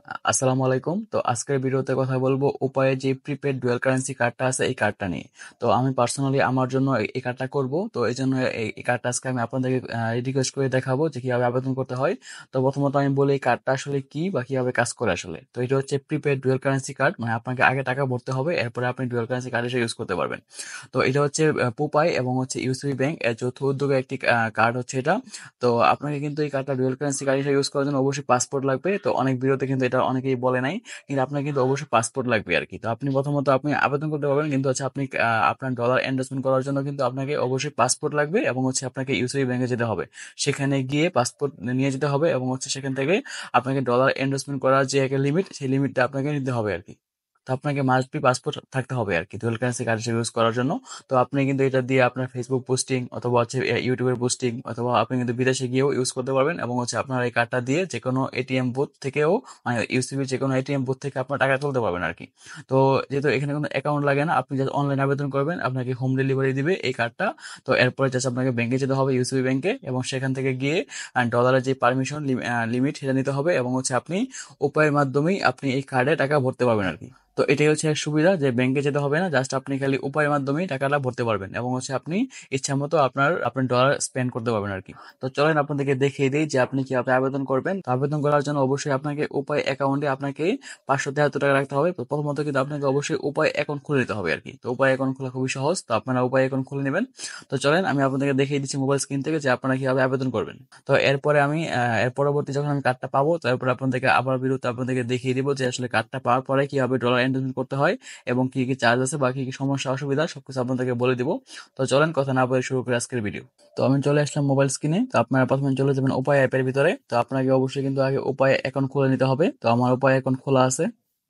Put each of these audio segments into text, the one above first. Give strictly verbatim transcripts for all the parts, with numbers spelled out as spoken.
আ আসসালামু আলাইকুম। তো আজকের ভিডিওতে কথা বলবো উপায়ে যে প্রিপেইড ডুয়াল কারেন্সি কার্ডটা আছে এই কার্ডটা নিয়ে। তো আমি পার্সোনালি আমার জন্য এই এই কার্ডটা করব। তো এইজন্য এই এই কার্ডটা আজকে আমি আপনাদেরকে আ রিকোয়েস্ট করে দেখাবো যে কিভাবে আবেদন করতে হয়। তো প্রথমত আমি বলি এই কার্ডটা আসলে কি বা কিভাবে কাজ করে আসলে। তো এটা হচ্ছে প্রিপেইড ডুয়াল কারেন্সি কার্ড, মানে আপনাকে আগে টাকা ভরতে হবে, এরপরে আপনি ডুয়াল কারেন্সি কার্ড হিসেবে ইউজ করতে পারবেন। তো এটা হচ্ছে আ পুপাই এবং হচ্ছে ইউসিবি ব্যাংক এর যৌথ উদ্যোগে একটি আ কার্ড হচ্ছে এটা। তো আপনাকে কিন্তু এই কার্ডটা ডুয়াল কারেন্সি কার্ড হিসেবে ইউজ করার জন্য অবশ্যই পাসপোর্ট লাগবে। তো অনেক ভিডিওতে কিন্তু এটা অনেকেই বলে নাই, কিন্তু আপনার কিন্তু অবশ্যই পাসপোর্ট লাগবে আর কি। তো আপনি প্রথমত আপনি আবেদন করতে পারবেন, কিন্তু হচ্ছে আপনি আহ, আপনার ডলার এন্ডোর্সমেন্ট করার জন্য কিন্তু আপনাকে অবশ্যই পাসপোর্ট লাগবে এবং হচ্ছে আপনাকে ইউসিবি ব্যাংকে যেতে হবে। সেখানে গিয়ে পাসপোর্ট নিয়ে যেতে হবে এবং হচ্ছে সেখান থেকে আপনাকে ডলার এন্ডোর্সমেন্ট করার যে একটা লিমিট, সেই লিমিটটা আপনাকে নিতে হবে আর কি। তো আপনাকে মাস্ট বি পাসপোর্ট থাকতে হবে আর কি ডুয়াল কারেন্সি কার্ড ইউজ করার জন্য। তো আপনি কিন্তু এটা দিয়ে আপনার ফেসবুক পোস্টিং অথবা হচ্ছে ইউটিউবের পোস্টিং অথবা আপনি কিন্তু বিদেশে গিয়েও ইউজ করতে পারবেন এবং হচ্ছে আপনার এই কার্ডটা দিয়ে যে কোনো এটিএম বুথ থেকেও, মানে ইউসিবি যে কোনো এটিএম বুথ থেকে আপনার টাকা তুলতে পারবেন আর কি। তো যেহেতু এখানে কোনো অ্যাকাউন্ট লাগে না, আপনি জাস্ট অনলাইন আবেদন করবেন, আপনাকে হোম ডেলিভারি দিবে এই কার্ডটা। তো এরপরে জাস্ট আপনাকে ব্যাংকে যেতে হবে, ইউসিবি ব্যাংকে, এবং সেখান থেকে গিয়ে ডলারের যে পারমিশন লিমিট সেটা নিতে হবে এবং হচ্ছে আপনি উপায়ের মাধ্যমেই আপনি এই কার্ডে টাকা ভরতে পারবেন আর কি। তো এটাই হচ্ছে এক সুবিধা যে ব্যাংকে যেতে হবে না, জাস্ট আপনি খালি উপায়ের মাধ্যমেই টাকাটা ভরতে পারবেন এবং হচ্ছে আপনি ইচ্ছা মতো আপনার আপনার ডলার স্পেন্ড করতে পারবেন আর কি। তো চলেন আপনাদেরকে দেখিয়ে দিই যে আপনি কিভাবে আবেদন করবেন। তো আবেদন করার জন্য অবশ্যই আপনাকে উপায় অ্যাকাউন্টে আপনাকে পাঁচশো তেহাত্তর টাকা রাখতে হবে। তো প্রথমত কিন্তু আপনাকে অবশ্যই উপায় অ্যাকাউন্ট খুলে নিতে হবে আর কি। তো উপায় অ্যাকাউন্ট খোলা খুবই সহজ, তো আপনারা উপায় অ্যাকাউন্ট খুলে নেবেন। তো চলেন আমি আপনাদেরকে দেখিয়ে দিচ্ছি মোবাইল স্ক্রিন থেকে যে আপনারা কিভাবে আবেদন করবেন। তো এরপরে আমি আহ, এর পরবর্তী যখন আমি কার্ডটা পাবো, তারপর আপনাদেরকে আবার বিরত আপনাদেরকে দেখিয়ে দিব যে আসলে কার্ডটা পাওয়ার পরে কিভাবে ডলার এন্টারমেন্ট করতে হয় এবং কি কি চার্জ আছে বা কি কি সমস্যা অসুবিধা সবকিছু আপনাদেরকে বলে দিব। তো চলেন কথা না বলে শুরু করে আজকের ভিডিও। তো আমি চলে আসলাম মোবাইল স্ক্রিনে। তো আপনারা প্রথমে চলে যাবেন উপায় অ্যাপের ভিতরে। তো আপনাকে অবশ্যই কিন্তু আগে উপায় অ্যাকাউন্ট খুলে নিতে হবে। তো আমার উপায় অ্যাকাউন্ট খোলা আছে।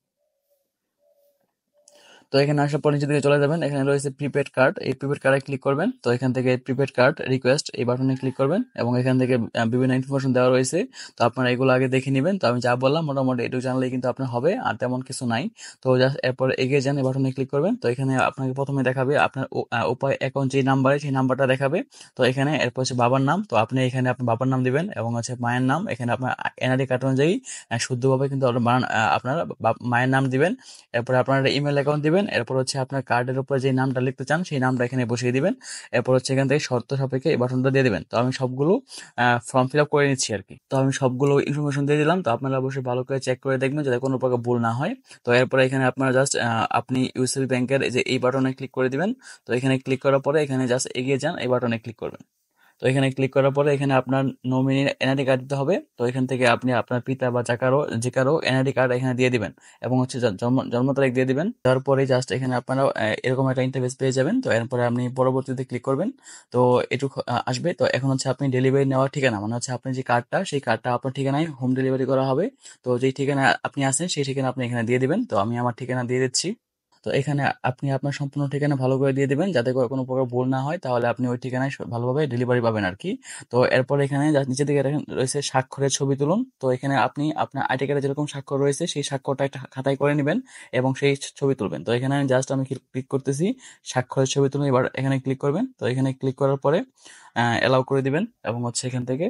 তো এখানে আসার পর নিচে দিকে চলে যাবেন, এখানে রয়েছে প্রিপেড কার্ড, এই প্রিপেড কার্ডে ক্লিক করবেন। তো এখান থেকে প্রিপেড কার্ড রিকোয়েস্ট এই বাটনে ক্লিক করবেন এবং এখান থেকে আহ, বিভিন্ন ইনফরমেশন দেওয়া রয়েছে। তো আপনারা এগুলো আগে দেখে নেবেন। তো আমি যা বললাম মোটামুটি এটুকু জানলেই কিন্তু আপনার হবে, আর তেমন কিছু নাই। তো জাস্ট এরপর এগিয়ে যান, এই বাটনে ক্লিক করবেন। তো এখানে আপনাকে প্রথমে দেখাবে আপনার উ- আহ, উপায় অ্যাকাউন্ট যে নাম্বারে, সেই নাম্বারটা দেখাবে। তো এখানে এরপর হচ্ছে বাবার নাম, তো আপনি এখানে আপনার বাবার নাম দিবেন এবং হচ্ছে মায়ের নাম এখানে আপনার এনআরডি কার্ড অনুযায়ী আহ, শুদ্ধভাবে কিন্তু আপনার বানান- আহ, আপনার বাপ- মায়ের নাম দিবেন। এরপর আপনার ইমেল অ্যাকাউন্ট দিবেন। এরপর হচ্ছে আপনার কার্ডের উপর যে নামটা লিখতে চান সেই নামটা এখানে বসিয়ে দিবেন। এরপর হচ্ছে এখান থেকে শর্ত সাপেক্ষে এই বাটনটা দিয়ে দিবেন। তো আমি সবগুলো ফর্ম ফিল আপ করে নিচ্ছি আর কি। তো আমি সবগুলো ইনফরমেশন দিয়ে দিলাম। তো আপনারা অবশ্যই ভালো করে চেক করে দেখবেন যাতে কোনো প্রকার ভুল না হয়। তো এরপরে এখানে আপনারা জাস্ট আপনি ইউসিবি ব্যাংকের যে এই বাটনে ক্লিক করে দিবেন। তো এখানে ক্লিক করার পরে এখানে জাস্ট এগিয়ে যান, এই বাটনে ক্লিক করবেন। তো এখানে ক্লিক করার পরে এখানে আপনার নমিনি এনআইডি কার্ড দিতে হবে। তো এখান থেকে আপনি আপনার পিতা বা যা কারো যে কারো এনআইডি কার্ড এখানে দিয়ে দিবেন এবং হচ্ছে জ- জন্ম জন্ম তারিখ দিয়ে দিবেন। তারপরে জাস্ট এখানে আপনারা আহ, এরকম একটা ইন্টারফেস পেয়ে যাবেন। তো এরপরে আপনি পরবর্তীতে ক্লিক করবেন। তো এটুকু আহ, আসবে। তো এখন হচ্ছে আপনি ডেলিভারি নেওয়ার ঠিকানা, মানে হচ্ছে আপনি যে কার্ডটা, সেই কার্ডটা আপনার ঠিকানায় হোম ডেলিভারি করা হবে। তো যেই ঠিকানা আপনি আছেন সেই ঠিকানা আপনি এখানে দিয়ে দিবেন। তো আমি আমার ঠিকানা দিয়ে দিচ্ছি। তো এখানে আপনি আপনার সম্পূর্ণ ঠিকানা ভালো করে দিয়ে দিবেন যাতে করে কোনো প্রকার ভুল না হয়, তাহলে আপনি ওই ঠিকানায় স- ভালোভাবে ডেলিভারি পাবেন আর কি। তো এরপর এখানে যা নিচের দিকে দেখেন রয়েছে স্বাক্ষরের ছবি তুলুন। তো এখানে আপনি আপনার আইডি কার্ডে যেরকম স্বাক্ষর রয়েছে সেই স্বাক্ষরটা একটা খাতায় করে নেবেন এবং সেই ছবি তুলবেন। তো এখানে আমি জাস্ট আমি ক্লিক করতেছি স্বাক্ষরের ছবি তুলুন, এবার এখানে ক্লিক করবেন। তো এখানে ক্লিক করার পরে অ্যালাউ করে দিবেন এবং হচ্ছে এখান থেকে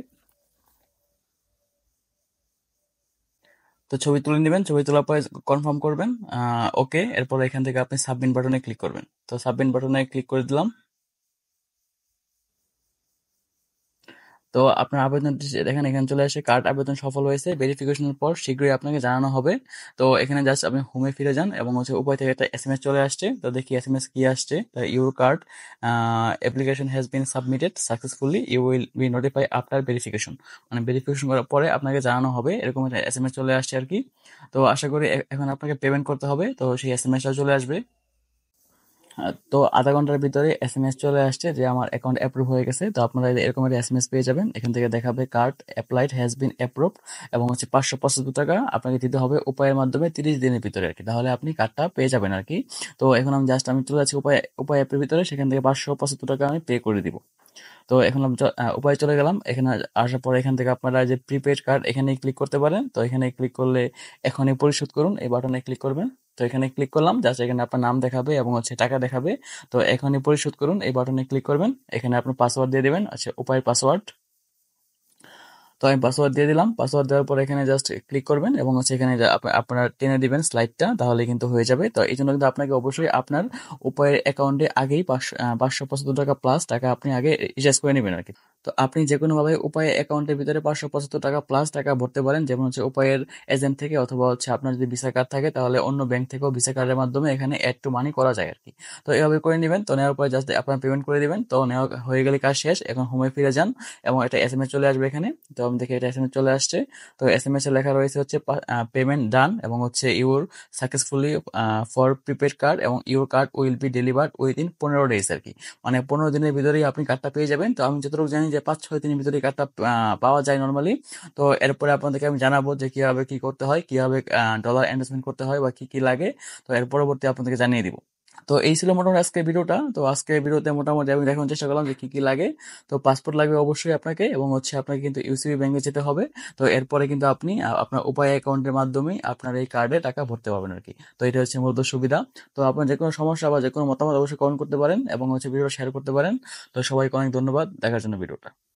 তো ছবি তুলে নেবেন। ছবি তোলার পরে কনফার্ম করবেন, ওকে। এরপর এখান থেকে আপনি সাবমিট বাটনে ক্লিক করবেন। তো সাবমিট বাটনে ক্লিক করে দিলাম। তো আপনার আবেদনটি যে দেখেন এখানে চলে আসে কার্ড আবেদন সফল হয়েছে, ভেরিফিকেশনের পর শীঘ্রই আপনাকে জানানো হবে। তো এখানে জাস্ট আপনি হোমে ফিরে যান এবং হচ্ছে উপায় থেকে একটা এসএমএস চলে আসছে। তো দেখি এসএমএস কি আসছে। Your card application has been submitted successfully, you will be notify after verification, মানে ভেরিফিকেশন করার পরে আপনাকে জানানো হবে, এরকম একটা এসএমএস চলে আসছে আর কি। তো আশা করি এ- এখন আপনাকে পেমেন্ট করতে হবে, তো সেই এসএমএসটা চলে আসবে। আহ, তো আধা ঘন্টার ভিতরে এসএমএস চলে আসছে যে আমার অ্যাকাউন্ট অ্যাপ্রুভ হয়ে গেছে। তো আপনারা এরকম একটা এসএমএস পেয়ে যাবেন, এখান থেকে দেখাবে card applied has been approved এবং হচ্ছে পাঁচশো পঁচাত্তর টাকা আপনাকে দিতে হবে উপায়ের মাধ্যমে তিরিশ দিনের ভিতরে আর কি, তাহলে আপনি কার্ডটা পেয়ে যাবেন আর কি। তো এখন আমি জাস্ট আমি চলে যাচ্ছি উপায় উপায় অ্যাপের ভিতরে, সেখান থেকে পাঁচশো পঁচাত্তর টাকা আমি পে করে দিব। তো এখন আমি চ- আহ, উপায় চলে গেলাম। এখানে আসার পরে এখান থেকে আপনারা যে প্রিপেড কার্ড এখানে ক্লিক করতে পারেন। তো এখানে ক্লিক করলে এখনই পরিশোধ করুন এই বাটনে ক্লিক করবেন। তো এখানে ক্লিক করলাম, জাস্ট এখানে আপনার নাম দেখাবে এবং হচ্ছে টাকা দেখাবে। তো এখনই পরিশোধ করুন এই বাটনে ক্লিক করবেন। এখানে আপনার পাসওয়ার্ড দিয়ে দেবেন, আচ্ছা উপায় পাসওয়ার্ড। তো আমি পাসওয়ার্ড দিয়ে দিলাম। পাসওয়ার্ড দেওয়ার পর এখানে জাস্ট ক্লিক করবেন এবং হচ্ছে এখানে যা আপ- আপনারা টেনে দিবেন স্লাইডটা, তাহলে কিন্তু হয়ে যাবে। তো এই জন্য কিন্তু আপনাকে অবশ্যই আপনার উপায়ের অ্যাকাউন্টে আগেই পাঁচশো পাঁচশো পঁচাত্তর টাকা প্লাস টাকা আপনি আগে রিচার্জ করে নেবেন আর কি। তো আপনি যে কোনোভাবে উপায় অ্যাকাউন্টের ভিতরে পাঁচশো পঁচাত্তর টাকা প্লাস টাকা ভরতে পারেন, যেমন হচ্ছে উপায়ের এজেন্ট থেকে, অথবা হচ্ছে আপনার যদি ভিসা কার্ড থাকে তাহলে অন্য ব্যাংক থেকেও ভিসা কার্ডের মাধ্যমে এখানে অ্যাড টু মানি করা যায় আর কি। তো এভাবে করে নেবেন। তো নেওয়ার পরে জাস্ট আপনার পেমেন্ট করে দিবেন। তো নেওয়া হয়ে গেলে কাজ শেষ। এখন হোমে ফিরে যান এবং একটা এস এম এস চলে আসবে এখানে। তো আমি দেখি এটা এস এম এস চলে আসছে। তো এস এম এস এ লেখা রয়েছে হচ্ছে পেমেন্ট ডান এবং হচ্ছে your successfully for prepaid card এবং your card will be delivered within পনেরো ডেজ আর কি। মানে পনেরো দিনের ভিতরেই আপনি কার্ডটা পেয়ে যাবেন। তো আমি যতটুকু জানি যে পাঁচ ছয় দিনের ভিতরে কার্ডটা পাওয়া যায় নর্মালি। তো এরপরে আপনাদেরকে আমি জানাবো যে কিভাবে কি করতে হয়, কিভাবে ডলার ইনভেস্টমেন্ট করতে হয় বা কি কি লাগে। তো এর পরবর্তী আপনাদেরকে জানিয়ে দিব। তো এই ছিল মোটামুটি আজকের ভিডিওটা। তো আজকের ভিডিওতে মোটামুটি আমি দেখানোর চেষ্টা করলাম যে কি কি লাগে। তো পাসপোর্ট লাগবে অবশ্যই আপনাকে, এবং হচ্ছে আপনাকে কিন্তু ইউসিবি ব্যাংকে যেতে হবে। তো এরপরে কিন্তু আপনি আহ, আপনার উপায় অ্যাকাউন্টের মাধ্যমে আপনার এই কার্ডে টাকা ভরতে পারবেন আর কি। তো এটা হচ্ছে মূলত সুবিধা। তো আপনার যে কোনো সমস্যা বা যে কোনো মতামত অবশ্যই কমেন্ট করতে পারেন এবং হচ্ছে ভিডিও শেয়ার করতে পারেন। তো সবাইকে অনেক ধন্যবাদ দেখার জন্য ভিডিওটা।